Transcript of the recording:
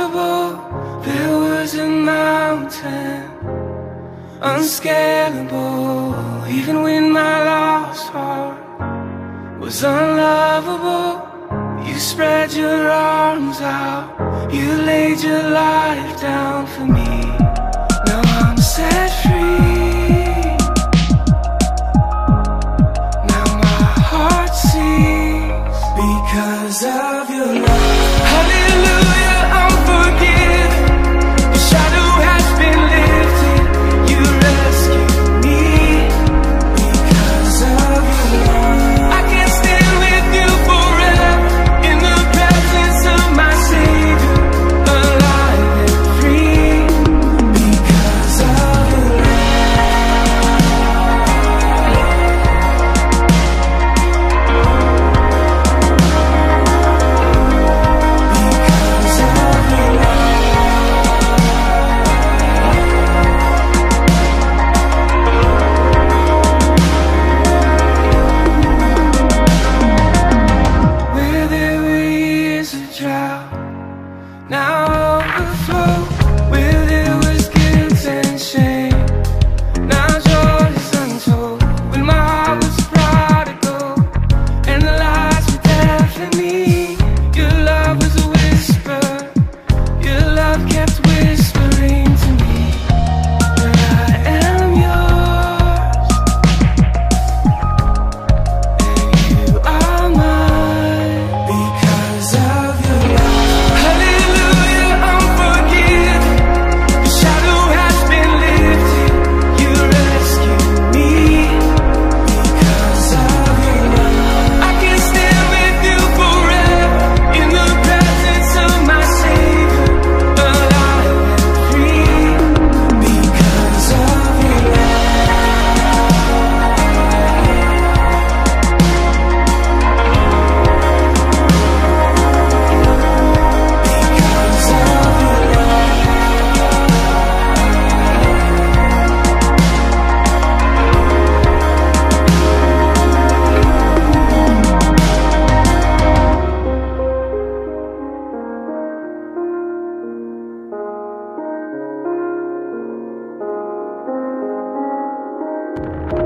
unstoppable. There was a mountain, unscalable. Even when my lost heart was unlovable, you spread your arms out, you laid your life down for me. Now I'm set free. Now my heart sings because of your love. Hallelujah, I'm forgiven. The shadow has been lifted. You rescued me because of your love. I can stand with you forever in the presence of my Savior, alive and free because of your now overflow. Where there was guilt and shame, now joy is untold. When my heart was prodigal and the lies were deafening me, your love was a whisper. Your love kept whispering to me that I am yours and you are mine because of your love. Hallelujah, I'm forgiven. The shadow has been lifted. You rescued me because of your love. I can stand with you forever in the presence of my Savior, alive and free because of your love.